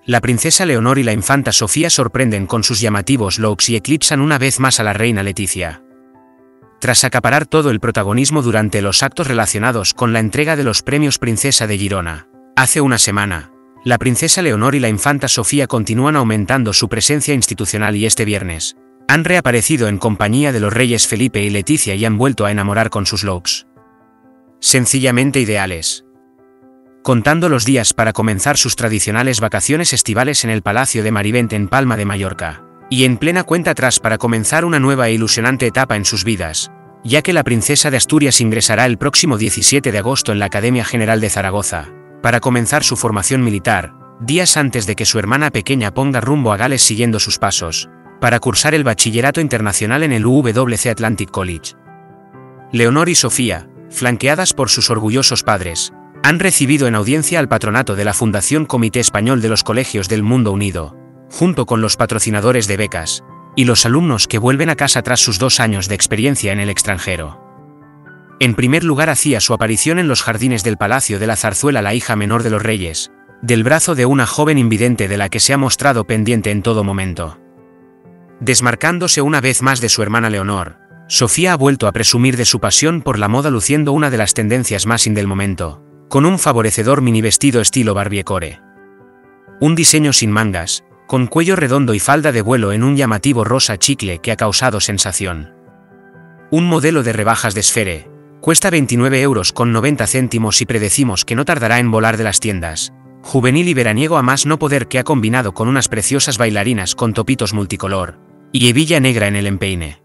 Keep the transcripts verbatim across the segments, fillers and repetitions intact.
La princesa Leonor y la infanta Sofía sorprenden con sus llamativos looks y eclipsan una vez más a la reina Letizia. Tras acaparar todo el protagonismo durante los actos relacionados con la entrega de los premios Princesa de Girona, hace una semana, la princesa Leonor y la infanta Sofía continúan aumentando su presencia institucional y este viernes han reaparecido en compañía de los reyes Felipe y Letizia y han vuelto a enamorar con sus looks sencillamente ideales. Contando los días para comenzar sus tradicionales vacaciones estivales en el Palacio de Marivent en Palma de Mallorca, y en plena cuenta atrás para comenzar una nueva e ilusionante etapa en sus vidas, ya que la princesa de Asturias ingresará el próximo diecisiete de agosto en la Academia General de Zaragoza, para comenzar su formación militar, días antes de que su hermana pequeña ponga rumbo a Gales siguiendo sus pasos, para cursar el bachillerato internacional en el U W C Atlantic College. Leonor y Sofía, flanqueadas por sus orgullosos padres, han recibido en audiencia al patronato de la Fundación Comité Español de los Colegios del Mundo Unido, junto con los patrocinadores de becas, y los alumnos que vuelven a casa tras sus dos años de experiencia en el extranjero. En primer lugar hacía su aparición en los jardines del Palacio de la Zarzuela la hija menor de los reyes, del brazo de una joven invidente de la que se ha mostrado pendiente en todo momento. Desmarcándose una vez más de su hermana Leonor, Sofía ha vuelto a presumir de su pasión por la moda luciendo una de las tendencias más in del momento, con un favorecedor mini vestido estilo Barbiecore. Un diseño sin mangas, con cuello redondo y falda de vuelo en un llamativo rosa chicle que ha causado sensación. Un modelo de rebajas de Sphere, cuesta veintinueve euros con noventa céntimos y predecimos que no tardará en volar de las tiendas. Juvenil y veraniego a más no poder que ha combinado con unas preciosas bailarinas con topitos multicolor, y hebilla negra en el empeine.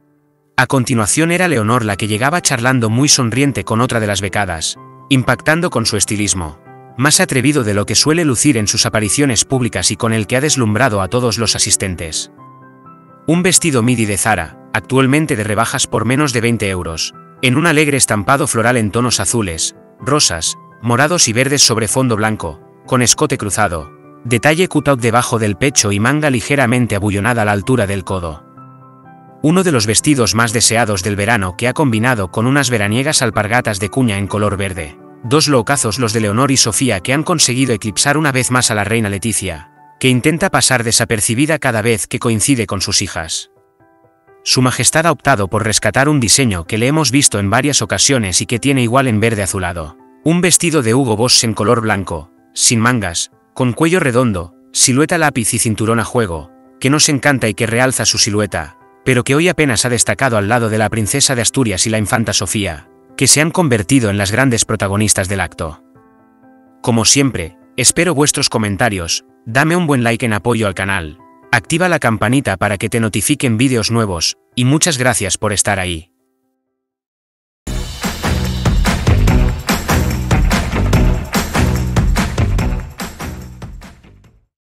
A continuación era Leonor la que llegaba charlando muy sonriente con otra de las becadas, impactando con su estilismo, más atrevido de lo que suele lucir en sus apariciones públicas y con el que ha deslumbrado a todos los asistentes. Un vestido midi de Zara, actualmente de rebajas por menos de veinte euros, en un alegre estampado floral en tonos azules, rosas, morados y verdes sobre fondo blanco, con escote cruzado, detalle cutout debajo del pecho y manga ligeramente abullonada a la altura del codo. Uno de los vestidos más deseados del verano que ha combinado con unas veraniegas alpargatas de cuña en color verde. Dos lookazos los de Leonor y Sofía que han conseguido eclipsar una vez más a la reina Letizia, que intenta pasar desapercibida cada vez que coincide con sus hijas. Su Majestad ha optado por rescatar un diseño que le hemos visto en varias ocasiones y que tiene igual en verde azulado. Un vestido de Hugo Boss en color blanco, sin mangas, con cuello redondo, silueta lápiz y cinturón a juego, que nos encanta y que realza su silueta, pero que hoy apenas ha destacado al lado de la princesa de Asturias y la infanta Sofía, que se han convertido en las grandes protagonistas del acto. Como siempre, espero vuestros comentarios, dame un buen like en apoyo al canal, activa la campanita para que te notifiquen vídeos nuevos, y muchas gracias por estar ahí.